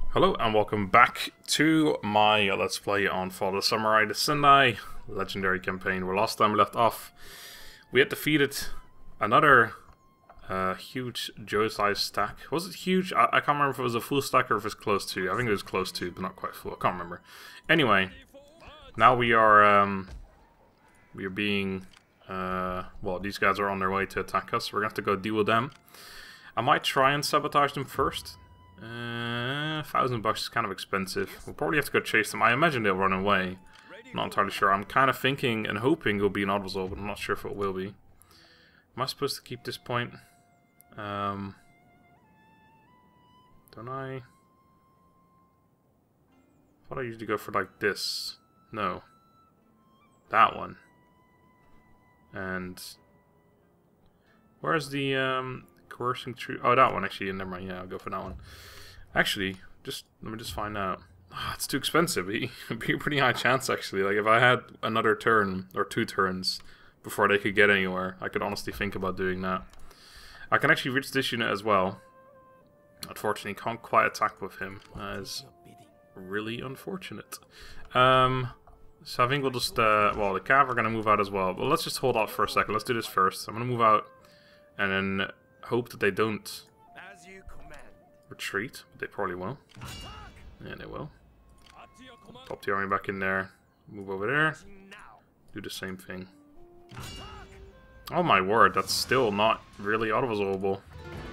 Hello and welcome back to my Let's Play on Fall of the Samurai, the Sendai legendary campaign, where last time we left off we had defeated another huge Joe-sized stack. Was it huge? I can't remember if it was a full stack or if it was close to. I think it was close to, but not quite full. I can't remember. Anyway, now we are being well, these guys are on their way to attack us. We're gonna have to go deal with them. I might try and sabotage them first. $1,000 is kind of expensive. We'll probably have to go chase them. I imagine they'll run away. I'm not entirely sure. I'm kind of thinking and hoping it'll be an auto result, but I'm not sure if it will be. Am I supposed to keep this point? Don't I? I thought I usually go for like this. No. That one. And where's the coercing tree? Oh, that one actually. Never mind. Yeah, I'll go for that one. Actually, let me just find out. Oh, it's too expensive. It'd be a pretty high chance actually. Like if I had another turn or 2 turns before they could get anywhere, I could honestly think about doing that. I can actually reach this unit as well. Unfortunately, can't quite attack with him. That is really unfortunate. So I think we'll just well, the cav are gonna move out as well. But let's just hold off for a second. Let's do this first. I'm gonna move out and then hope that they don't retreat, but they probably will. Yeah, they will. Pop the army back in there. Move over there. Do the same thing. Oh my word, that's still not really auto-resolvable.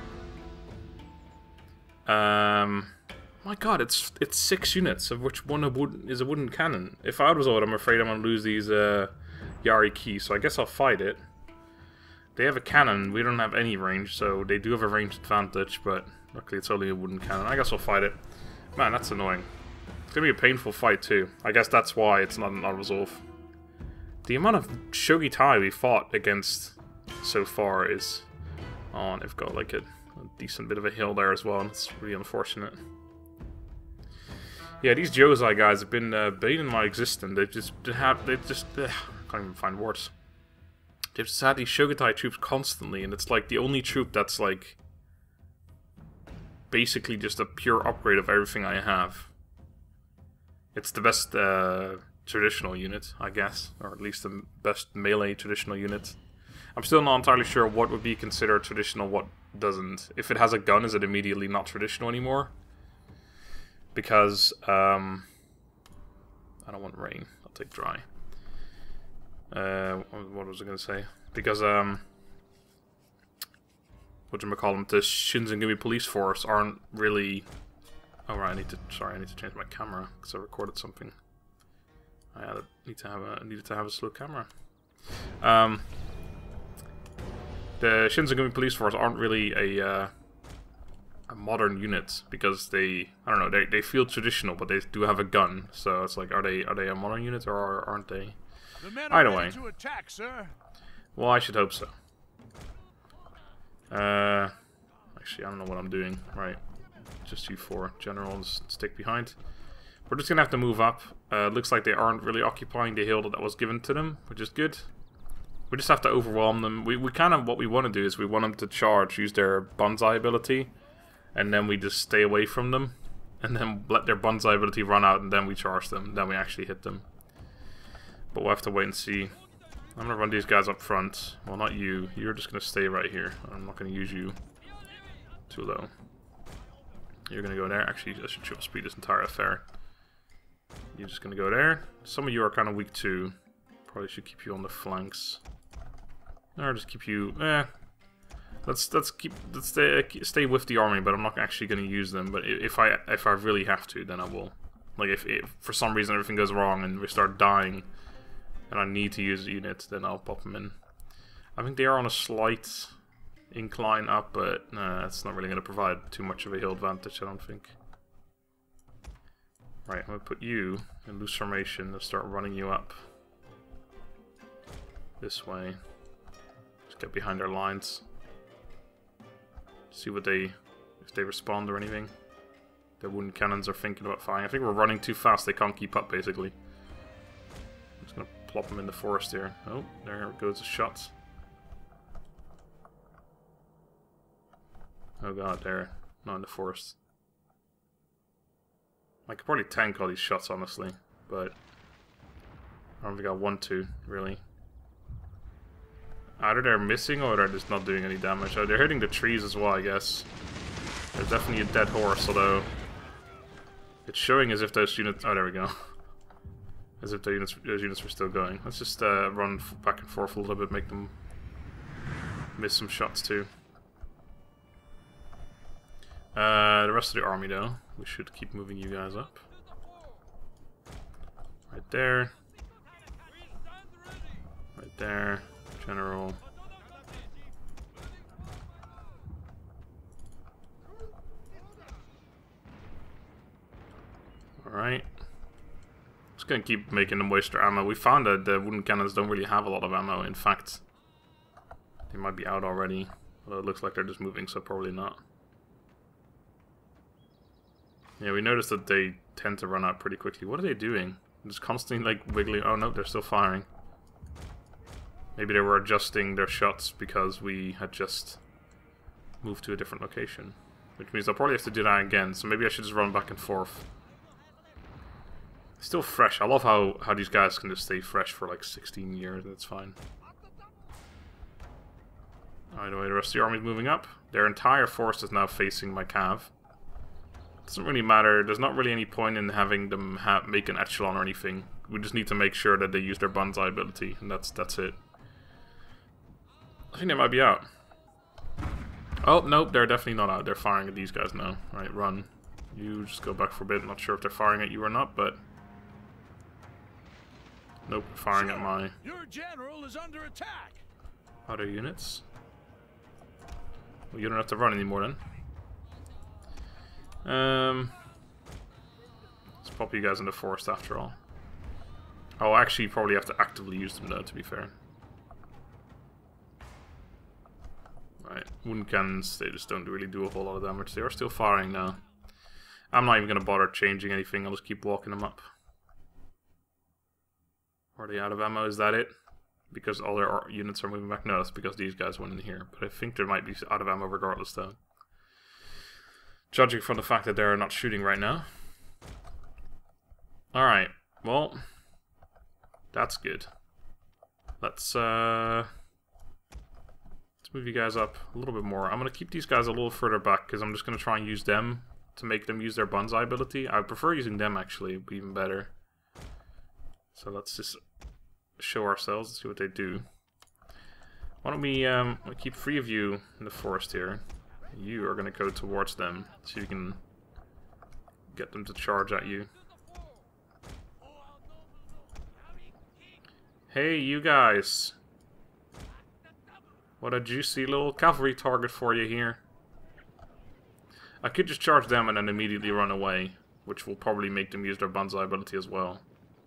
My god, it's 6 units, of which one is a wooden cannon. If I auto-resolve it, I'm afraid I'm gonna lose these Yari keys, so I guess I'll fight it. They have a cannon, we don't have any range, so they do have a range advantage, but luckily it's only a wooden cannon. I guess I'll fight it. Man, that's annoying. It's gonna be a painful fight too. I guess that's why it's not an auto-resolve. The amount of Shogitai we fought against so far is... Oh, and they've got like a decent bit of a hill there as well, and it's really unfortunate. Yeah, these Josei guys have been bane in my existence. I can't even find words. They've just had these Shogitai troops constantly, and it's like the only troop that's like basically just a pure upgrade of everything I have. It's the best traditional unit, I guess, or at least the best melee traditional unit. I'm still not entirely sure what would be considered traditional, what doesn't. If it has a gun, is it immediately not traditional anymore? Because I don't want rain. I'll take dry. What was I going to say? Because whatchamacallit, the Shinzangumi police force aren't really... Oh right, I need to change my camera because I recorded something. I needed to have a slow camera. The Shinzangumi police force aren't really a modern unit because they, I don't know, they feel traditional, but they do have a gun. So it's like, are they a modern unit or aren't they? Either way. Attack, sir. Well, I should hope so. Actually, I don't know what I'm doing. Right. Just you 4 generals stick behind. We're just gonna have to move up. Looks like they aren't really occupying the hill that was given to them, which is good. We just have to overwhelm them. We kind of, what we want to do is we want them to charge, use their Banzai ability, and then we just stay away from them, and then let their Banzai ability run out, and then we charge them, then we actually hit them. But we'll have to wait and see. I'm gonna run these guys up front. Well, not you. You're just gonna stay right here. I'm not gonna use you. Too low. You're gonna go there. Actually, I should triple speed this entire affair. You're just gonna go there. Some of you are kind of weak too. Probably should keep you on the flanks. Or just keep you. Let's stay with the army, but I'm not actually gonna use them. But if I really have to, then I will. Like if for some reason everything goes wrong and we start dying, and I need to use a unit, then I'll pop them in. I think they are on a slight incline up, but it's not really going to provide too much of a hill advantage, I don't think. Right, I'm going to put you in loose formation and start running you up. This way. Just get behind their lines. See what if they respond or anything. Their wooden cannons are thinking about firing. I think we're running too fast, they can't keep up basically. I'm just going to plop them in the forest here. Oh, there goes a shot. Oh god, there. Not in the forest. I could probably tank all these shots, honestly, but I don't think I want to, really. Either they're missing or they're just not doing any damage. Oh, they're hitting the trees as well, I guess. There's definitely a dead horse, although it's showing as if those units... Oh, there we go. As if those units were still going. Let's just run back and forth a little bit, make them miss some shots too. The rest of the army, though, we should keep moving you guys up. Right there. Right there. General. Alright. Just gonna keep making them waste their ammo. We found that the wooden cannons don't really have a lot of ammo. In fact, they might be out already. Although it looks like they're just moving, so probably not. Yeah, we noticed that they tend to run out pretty quickly. What are they doing? Just constantly, like, wiggling. Oh no, they're still firing. Maybe they were adjusting their shots because we had just moved to a different location. Which means I'll probably have to do that again, so maybe I should just run back and forth. Still fresh. I love how these guys can just stay fresh for like 16 years. That's fine. Anyway, the rest of the army's moving up. Their entire force is now facing my cav. Doesn't really matter. There's not really any point in having them make an echelon or anything. We just need to make sure that they use their banzai ability, and that's it. I think they might be out. Oh, nope, they're definitely not out. They're firing at these guys now. Alright, run. You just go back for a bit. I'm not sure if they're firing at you or not, but... Nope, firing at my... Your general is under attack. Other units. Well, you don't have to run anymore then. Let's pop you guys in the forest after all. I'll actually probably have to actively use them though, to be fair. Right, wooden cannons, they just don't really do a whole lot of damage. They are still firing now. I'm not even going to bother changing anything, I'll just keep walking them up. Are they out of ammo? Is that it? Because all their units are moving back? No, it's because these guys went in here. But I think they might be out of ammo regardless though. Judging from the fact that they're not shooting right now. Alright, well, that's good. Let's move you guys up a little bit more. I'm going to keep these guys a little further back because I'm just going to try and use them to make them use their banzai ability. I prefer using them actually, it would be even better. So let's just show ourselves and see what they do. Why don't we keep 3 of you in the forest here. You are going to go towards them, so you can get them to charge at you. Hey, you guys! What a juicy little cavalry target for you here. I could just charge them and then immediately run away, which will probably make them use their banzai ability as well.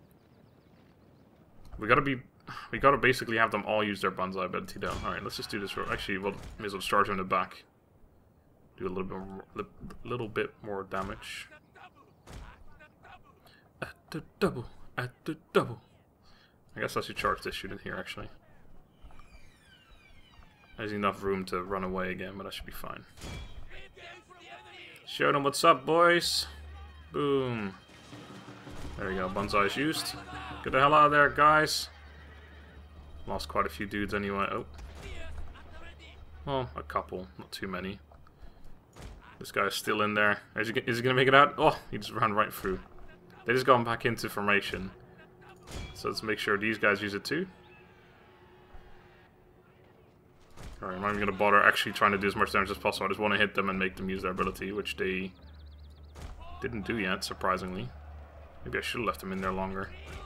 We gotta basically have them all use their banzai ability though. Alright, let's just do this. Actually, we'll may as well charge them in the back. Do a little bit more damage. At the double, at the double. I guess I should charge this unit here actually. There's enough room to run away again, but I should be fine. Show them what's up, boys. Boom. There you go, banzai is used. Get the hell out of there, guys. Lost quite a few dudes anyway. Oh. Well, a couple, not too many. This guy's still in there. Is he gonna make it out? Oh, he just ran right through. They just gone back into formation. So let's make sure these guys use it too. Alright, I'm not even gonna bother actually trying to do as much damage as possible. I just want to hit them and make them use their ability, which they didn't do yet, surprisingly. Maybe I should have left them in there longer.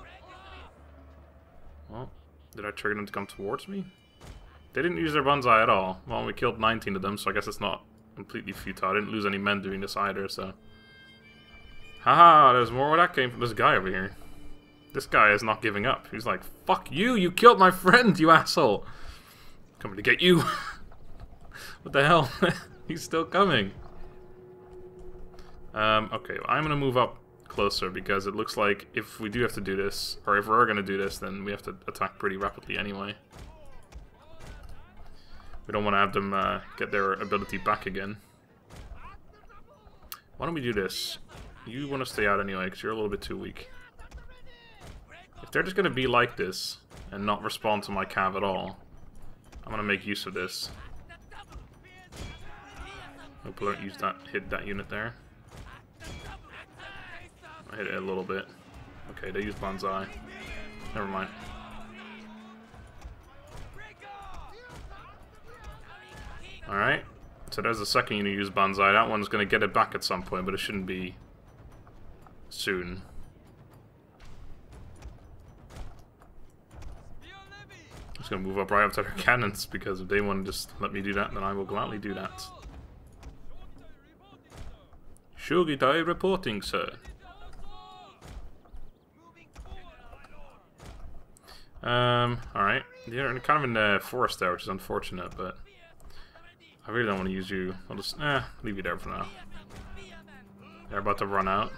Well, did I trigger them to come towards me? They didn't use their banzai at all. Well, we killed 19 of them, so I guess it's not completely futile. I didn't lose any men doing this either, so... Haha, there's more where that came from. This guy over here. This guy is not giving up. He's like, fuck you, you killed my friend, you asshole. Coming to get you. What the hell? He's still coming. Okay, well, I'm gonna move up closer because it looks like if we do have to do this, or if we're gonna do this, then we have to attack pretty rapidly anyway. We don't want to have them get their ability back again. Why don't we do this? You want to stay out anyway, because you're a little bit too weak. If they're just going to be like this, and not respond to my cav at all, I'm going to make use of this. Hope I don't use that, hit that unit there. I hit it a little bit. Okay, they use Banzai. Never mind. Alright, so there's the second unit use Banzai. That one's going to get it back at some point, but it shouldn't be soon. I'm just going to move up right up to their cannons, because if they want to just let me do that, then I will gladly do that. Shogunate reporting, sir. Alright. You're kind of in the forest there, which is unfortunate, but I really don't want to use you. I'll just, leave you there for now. They're about to run out.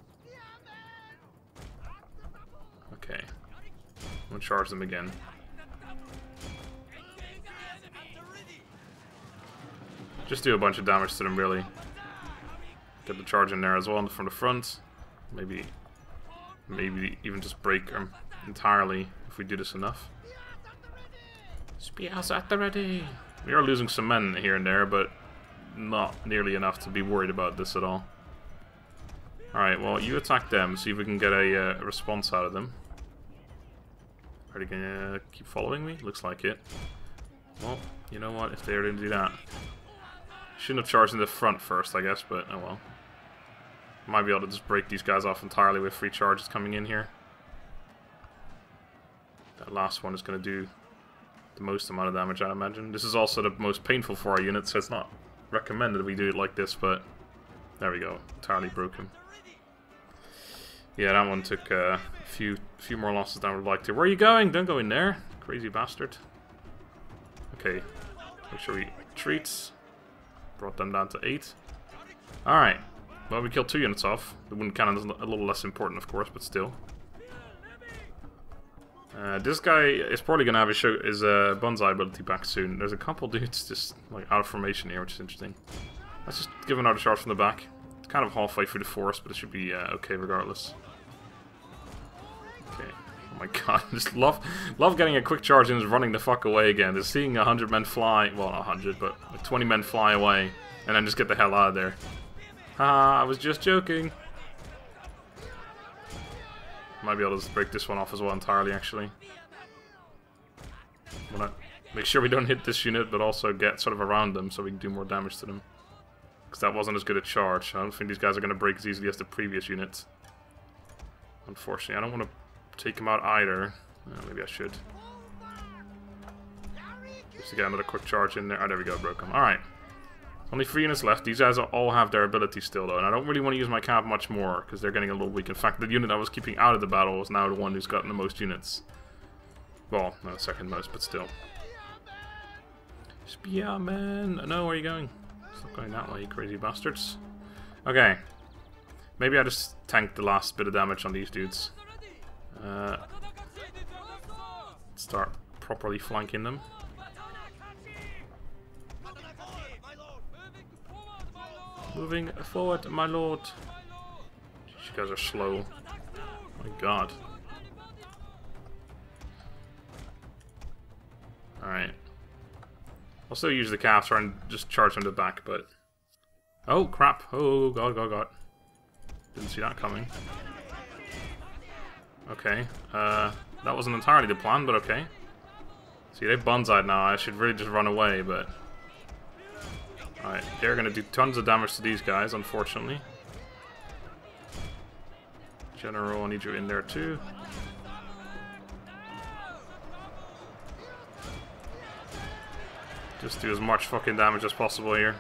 Okay. I'm gonna charge them again. Just do a bunch of damage to them, really. Get the charge in there as well from the front. Maybe even just break them entirely if we do this enough. Spears at the ready. We are losing some men here and there, but not nearly enough to be worried about this at all. Alright, well, you attack them, see if we can get a response out of them. Are they gonna keep following me? Looks like it. Well, you know what, if they were to do that. Shouldn't have charged in the front first, I guess, but oh well. Might be able to just break these guys off entirely with free charges coming in here. That last one is going to do the most amount of damage, I imagine. This is also the most painful for our unit, so it's not recommended we do it like this, but there we go. Entirely broken. Yeah, that one took a few more losses than I would like to. Where are you going? Don't go in there, crazy bastard. Okay, make sure we retreat. Brought them down to 8. Alright. Well, we killed 2 units off. The wooden cannon is a little less important, of course, but still. This guy is probably going to have his Banzai ability back soon. There's a couple dudes just like out of formation here, which is interesting. Let's just give another charge from the back. It's kind of halfway through the forest, but it should be okay regardless. Okay. Oh my god, just love getting a quick charge and just running the fuck away again. Just seeing 100 men fly, well not 100, but like 20 men fly away, and then just get the hell out of there. I was just joking. Might be able to just break this one off as well entirely, actually. Wanna make sure we don't hit this unit, but also get sort of around them so we can do more damage to them. Because that wasn't as good a charge. I don't think these guys are going to break as easily as the previous units. Unfortunately, I don't want to take them out either. Maybe I should. Just to get another quick charge in there. Oh, there we go, broke them. Alright. Only 3 units left. These guys all have their ability still, though, and I don't really want to use my cav much more, because they're getting a little weak. In fact, the unit I was keeping out of the battle is now the one who's gotten the most units. Well, no, second most, but still. Spearman! No, where are you going? Stop going that way, you crazy bastards. Okay. Maybe I just tanked the last bit of damage on these dudes. Start properly flanking them. Moving forward, my lord. You guys are slow. Oh my god. Alright. I'll still use the calf, try and just charge them to the back, but... Oh, crap. Oh, god, god, god. Didn't see that coming. Okay. That wasn't entirely the plan, but okay. See, they've Banzai'd now. I should really just run away, but... Alright, they're gonna do tons of damage to these guys, unfortunately. General, I need you in there too. Just do as much fucking damage as possible here.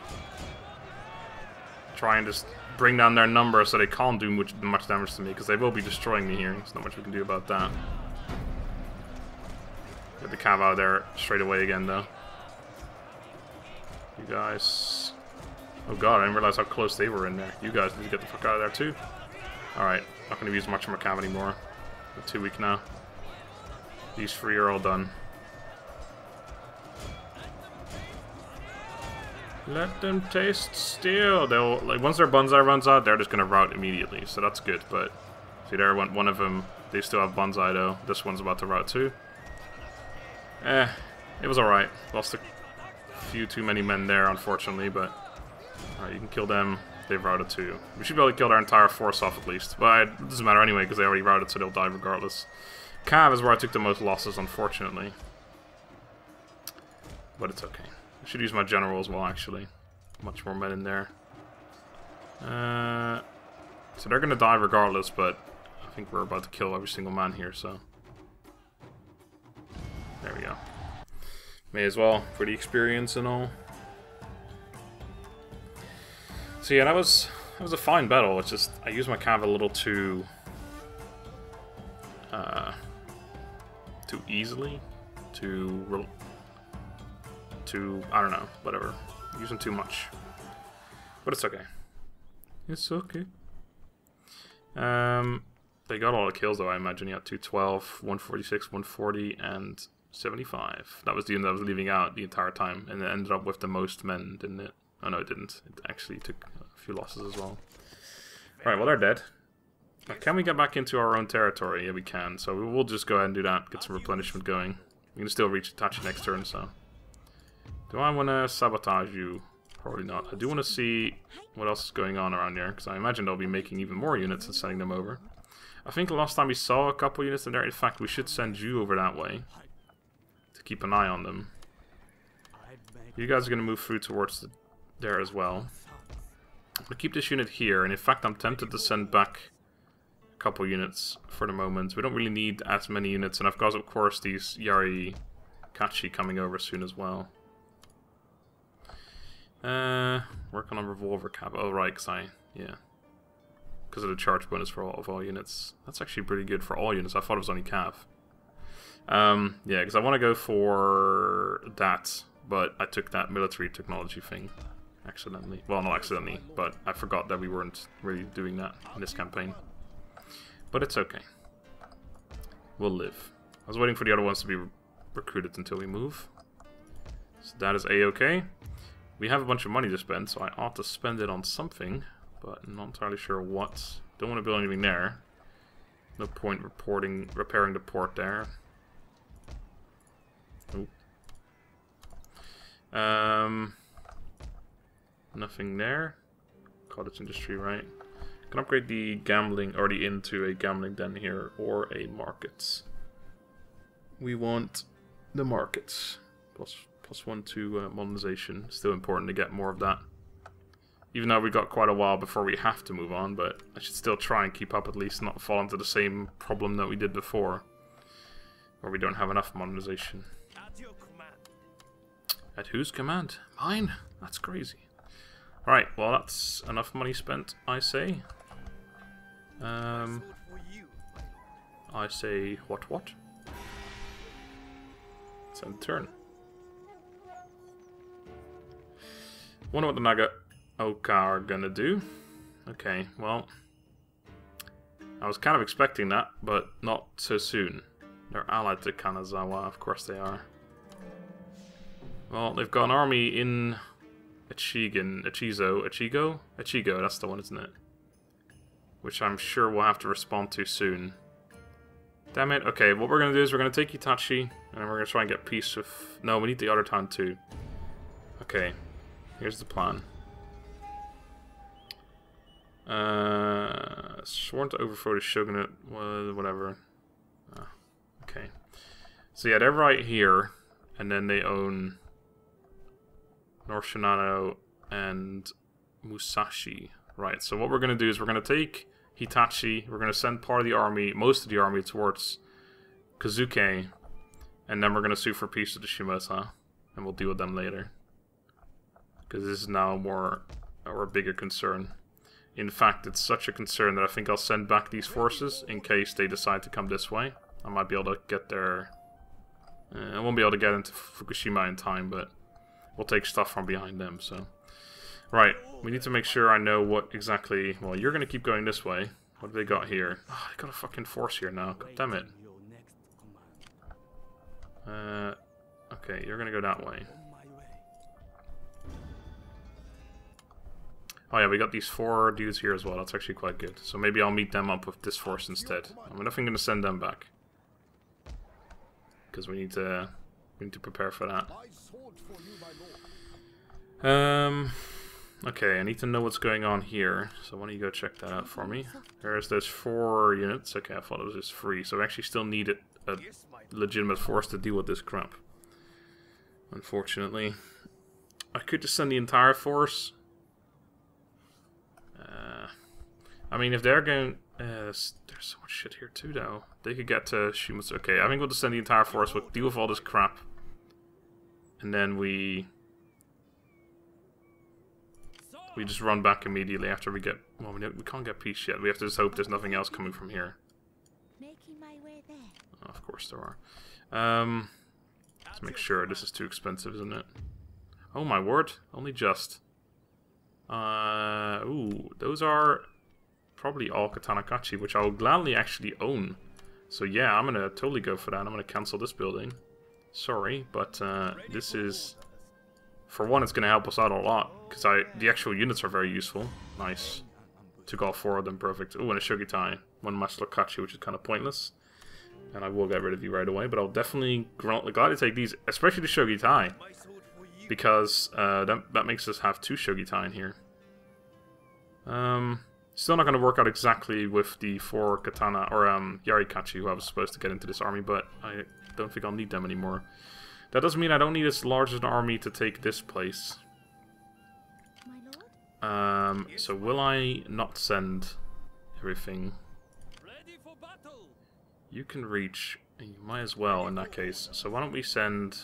Try and just bring down their number so they can't do much damage to me, because they will be destroying me here. There's not much we can do about that. Get the cav out of there straight away again, though. You guys... Oh god, I didn't realize how close they were in there. You guys need to get the fuck out of there too. Alright, not going to use much of my cav anymore. They're too weak now. These 3 are all done. Let them taste steel. They'll, like, once their bonsai runs out, they're just gonna rout immediately, so that's good. But see, there went one of them. They still have bonsai though. This one's about to rout too. It was alright. Lost a few too many men there, unfortunately, but alright, you can kill them. They've routed too. We should be able to kill their entire force off at least. But it doesn't matter anyway, because they already routed, so they'll die regardless. Cav is where I took the most losses, unfortunately. But it's okay. I should use my general as well, actually. Much more men in there. So they're going to die regardless, but I think we're about to kill every single man here, so... There we go. May as well, for the experience and all. So yeah, that was a fine battle. It's just, I used my cav a little too easily. I don't know, whatever. Using too much. But it's okay. It's okay. They got all the kills though, I imagine. Yeah, 212, 146, 140, and 75. That was the unit that was leaving out the entire time, and it ended up with the most men, didn't it? Oh no, it didn't. It actually took a few losses as well. Alright, well they're dead. Now, can we get back into our own territory? Yeah, we can. So we'll just go ahead and do that, get some replenishment going. We can still reach Itachi next turn, so... Do I want to sabotage you? Probably not. I do want to see what else is going on around there, because I imagine they'll be making even more units and sending them over. I think last time we saw a couple units in there. In fact, we should send you over that way to keep an eye on them. You guys are going to move through towards there as well. I'm going to keep this unit here, and in fact I'm tempted to send back a couple units for the moment. We don't really need as many units, and I've got, of course, these Yari Kachi coming over soon as well. Work on a revolver cap. Oh right, because of the charge bonus for all units. That's actually pretty good for all units. I thought it was only cav. Yeah, because I want to go for that, but I took that military technology thing accidentally. Well, not accidentally, but I forgot that we weren't really doing that in this campaign. But it's okay. We'll live. I was waiting for the other ones to be recruited until we move. So that is a-okay. We have a bunch of money to spend, so I ought to spend it on something, but I'm not entirely sure what. Don't want to build anything there. No point repairing the port there. Oop. Nothing there. Cottage industry, right? Can upgrade the gambling already into a gambling den here, or a market. We want the markets. +1 to modernization. Still important to get more of that. Even though we got quite a while before we have to move on, but I should still try and keep up at least, not fall into the same problem that we did before, where we don't have enough modernization. At whose command? Mine? That's crazy. Alright, well that's enough money spent, I say. I say what? It's end turn. Wonder what the Nagaoka are gonna do. Okay, well, I was kind of expecting that, but not so soon. They're allied to Kanazawa, of course they are. Well, they've got an army in Echigo, that's the one, isn't it? Which I'm sure we'll have to respond to soon. Damn it, okay, what we're gonna do is we're gonna take Itachi, and then we're gonna try and get peace with... No, we need the other town too. Okay. Here's the plan. Sworn to overthrow the Shogunate, whatever. Okay. So yeah, they're right here, and then they own North Shinano and Musashi. Right, so what we're going to do is we're going to take Hitachi, we're going to send part of the army, most of the army, towards Kazuke, and then we're going to sue for peace with the Shimosa, and we'll deal with them later. Because this is now more or a bigger concern. In fact, it's such a concern that I think I'll send back these forces in case they decide to come this way. I might be able to get there. I won't be able to get into Fukushima in time, but we'll take stuff from behind them. So, right, we need to make sure I know what exactly. Well, you're gonna keep going this way. What have they got here? Oh, they got a fucking force here now. God damn it. Okay, you're gonna go that way. Oh yeah, we got these 4 dudes here as well. That's actually quite good. So maybe I'll meet them up with this force instead. I'm definitely going to send them back. Because we need to prepare for that. Okay, I need to know what's going on here. So why don't you go check that out for me? There's those 4 units. Okay, I thought it was just 3. So we actually still need a legitimate force to deal with this crap. Unfortunately. I could just send the entire force. I mean, if they're going... there's so much shit here too, though. They could get to Shumatsu. Okay, I think we'll just send the entire force. We'll deal with all this crap. And then we just run back immediately after we get... Well, we can't get peace yet. We have to just hope there's nothing else coming from here. Making my way there. Oh, of course there are. Let's make sure. This is too expensive, isn't it? Oh my word. Only just. Ooh, those are probably all Katanakachi, which I will gladly actually own. So yeah, I'm gonna totally go for that. I'm gonna cancel this building. Sorry, but this is... For one, it's gonna help us out a lot, because the actual units are very useful. Nice. Took all 4 of them, perfect. Ooh, and a Shogitai. 1 Master which is kind of pointless. And I will get rid of you right away, but I'll definitely gladly take these, especially the Shogitai. Because that makes us have 2 Shogitai in here. Still not going to work out exactly with the 4 Katana, or Yarikachi, who I was supposed to get into this army, but I don't think I'll need them anymore. That doesn't mean I don't need as large an army to take this place. So will I not send everything? You can reach, you might as well in that case. So why don't we send...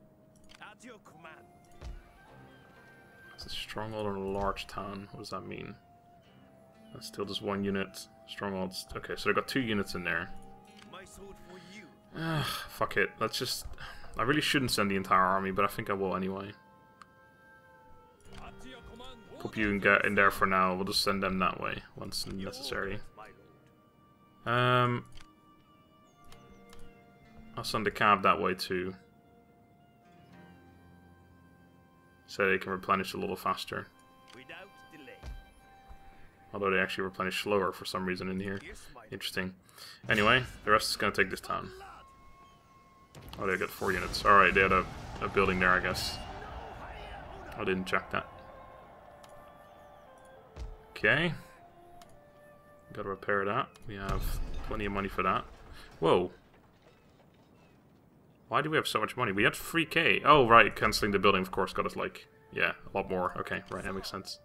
It's a stronghold or a large town. What does that mean? That's still just 1 unit. Strongholds. Okay, so they've got 2 units in there. Fuck it. Let's just... I really shouldn't send the entire army, but I think I will anyway. Hope you can get in there for now. We'll just send them that way once necessary. I'll send the cav that way too. So they can replenish a little faster. Although they actually replenish slower for some reason in here. Interesting. Anyway, the rest is going to take this town. Oh, they got 4 units. Alright, they had a building there, I guess. I didn't check that. Okay. Gotta repair that. We have plenty of money for that. Whoa. Why do we have so much money? We had 3k. Oh, right. Cancelling the building, of course, got us, like, yeah, a lot more. Okay, right, that makes sense.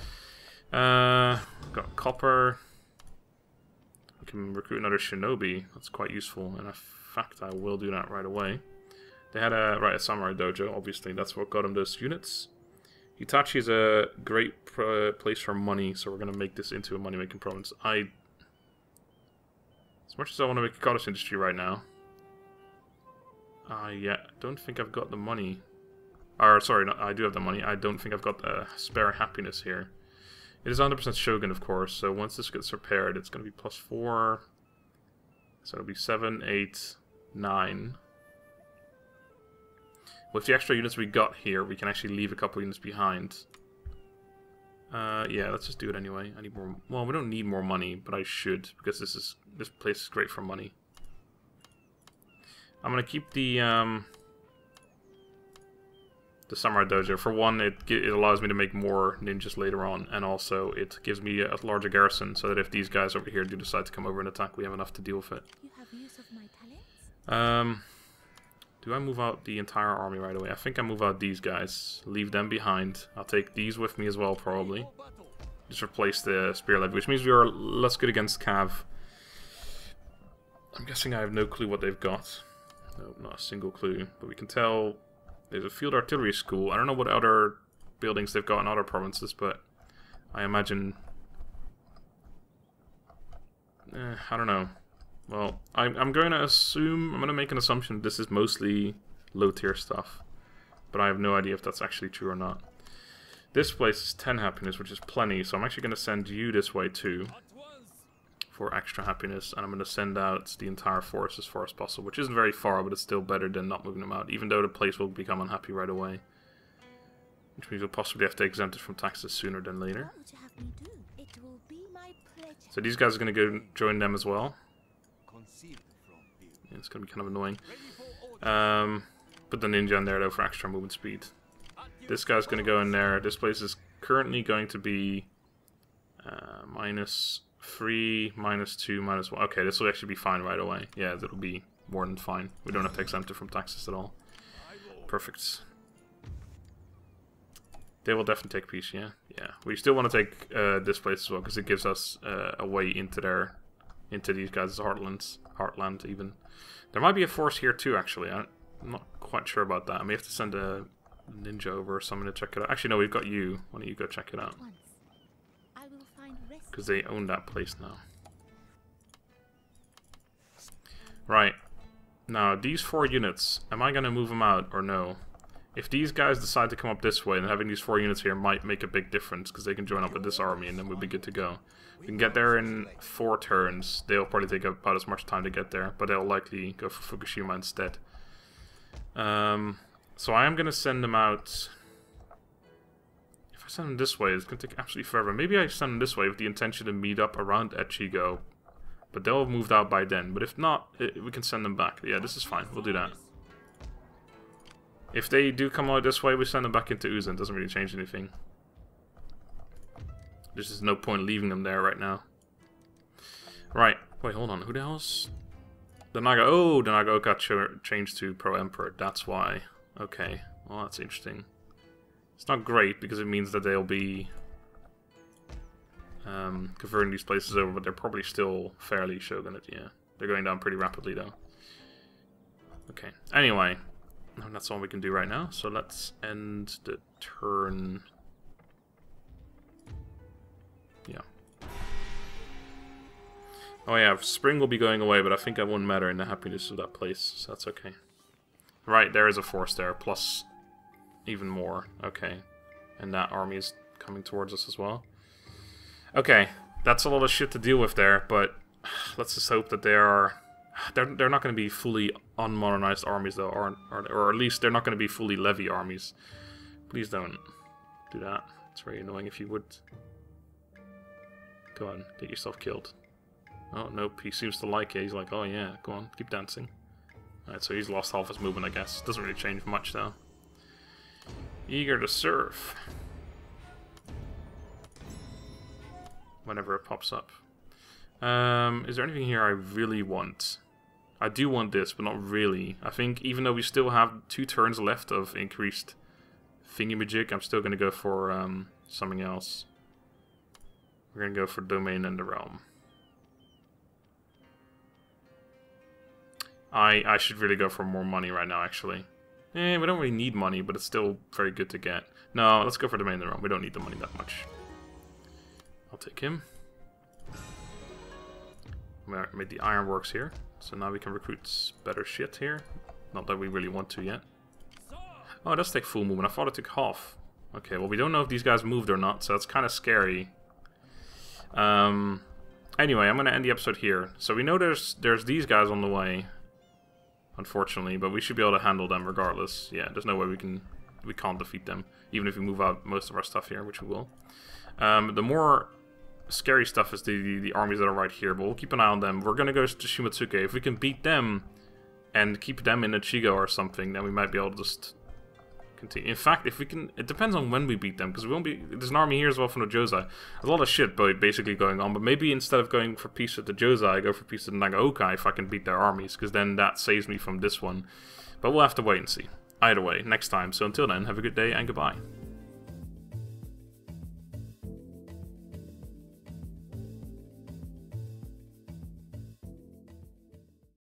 Got copper. We can recruit another shinobi. That's quite useful. And in fact, I will do that right away. They had a samurai dojo. Obviously, that's what got them those units. Hitachi is a great place for money, so we're going to make this into a money-making province. As much as I want to make a cottage industry right now, yeah, don't think I've got the money. Or, sorry, no, I do have the money. I don't think I've got the spare happiness here. It is 100% Shogun, of course, so once this gets repaired, it's going to be +4. So it'll be 7, 8, 9. With the extra units we got here, we can actually leave a couple units behind. Yeah, let's just do it anyway. I need more. Well, we don't need more money, but I should, because this place is great for money. I'm gonna keep the samurai dojo. For one, it allows me to make more ninjas later on, and also it gives me a larger garrison, so that if these guys over here do decide to come over and attack, we have enough to deal with it. You have use of my talents? Do I move out the entire army right away? I think I move out these guys. Leave them behind. I'll take these with me as well, probably. Just replace the spear levy, which means we are less good against cav. I'm guessing I have no clue what they've got. No, not a single clue. But we can tell there's a field artillery school. I don't know what other buildings they've got in other provinces, but I imagine... I don't know. Well, I'm going to assume, I'm going to make an assumption this is mostly low-tier stuff. But I have no idea if that's actually true or not. This place is 10 happiness, which is plenty, so I'm actually going to send you this way too. For extra happiness, and I'm going to send out the entire force as far as possible, which isn't very far, but it's still better than not moving them out, even though the place will become unhappy right away. Which means we'll possibly have to exempt it from taxes sooner than later. What would you have me do? It will be my pleasure. So these guys are going to go join them as well. Yeah, it's going to be kind of annoying. Put the ninja in there though for extra movement speed. This guy's going to go in there. This place is currently going to be -3, -2, -1. Okay, this will actually be fine right away. Yeah, that'll be more than fine. We don't have to exempt it from taxes at all. Perfect. They will definitely take peace, yeah. Yeah. We still want to take this place as well, because it gives us a way into these guys' heartland even. There might be a force here too, actually. I'm not quite sure about that. I may have to send a ninja over or someone to check it out. Actually, no, we've got you. Why don't you go check it out? Because they own that place now. Right. Now, these 4 units, am I going to move them out or no? If these guys decide to come up this way, then having these 4 units here might make a big difference, because they can join up with this army and then we'll be good to go. We can get there in 4 turns. They'll probably take about as much time to get there, but they'll likely go for Fukushima instead. So I am going to send them out. If I send them this way, it's going to take absolutely forever. Maybe I send them this way with the intention to meet up around Echigo, but they'll have moved out by then. But if not, we can send them back. Yeah, this is fine. We'll do that. If they do come out this way, we send them back into Uzan. Doesn't really change anything. There's just no point leaving them there right now. Right. Wait, hold on. Who the hell's... The Naga... Oh, the Naga got changed to Pro Emperor. That's why. Okay. Well, that's interesting. It's not great, because it means that they'll be... converting these places over, but they're probably still fairly Shogunate, yeah. They're going down pretty rapidly, though. Okay. Anyway... And that's all we can do right now, so let's end the turn. Yeah. Oh yeah, spring will be going away, but I think that won't matter in the happiness of that place, so that's okay. Right, there is a force there, plus even more. Okay. And that army is coming towards us as well. Okay, that's a lot of shit to deal with there, but let's just hope that they are... They're not going to be fully unmodernized armies, though, or at least they're not going to be fully levy armies. Please don't do that. It's very annoying if you would. Go on, get yourself killed. Oh, nope, he seems to like it. He's like, oh yeah, go on, keep dancing. Alright, so he's lost half his movement, I guess. Doesn't really change much, though. Eager to serve. Whenever it pops up. Is there anything here I really want? I do want this, but not really. I think even though we still have 2 turns left of increased thingamajig, I'm still going to go for something else. We're going to go for Domain and the Realm. I should really go for more money right now, actually. We don't really need money, but it's still very good to get. No, let's go for Domain and the Realm. We don't need the money that much. I'll take him. We made the ironworks here, so now we can recruit better shit here. Not that we really want to yet. Oh, it does take full movement. I thought it took half. Okay, well we don't know if these guys moved or not, so that's kind of scary. Anyway, I'm going to end the episode here. So we know there's these guys on the way, unfortunately, but we should be able to handle them regardless. Yeah, there's no way we can't defeat them, even if we move out most of our stuff here, which we will. The more scary stuff is the armies that are right here, but we'll keep an eye on them. We're going to go to Shimatsuke. If we can beat them and keep them in Ichigo or something, then we might be able to just continue. In fact, if we can, it depends on when we beat them, because we won't be. There's an army here as well from the Josei. There's a lot of shit basically going on, but maybe instead of going for peace with the Josei, I go for peace with the Nagaoka if I can beat their armies, because then that saves me from this one. But we'll have to wait and see. Either way, next time. So until then, have a good day and goodbye.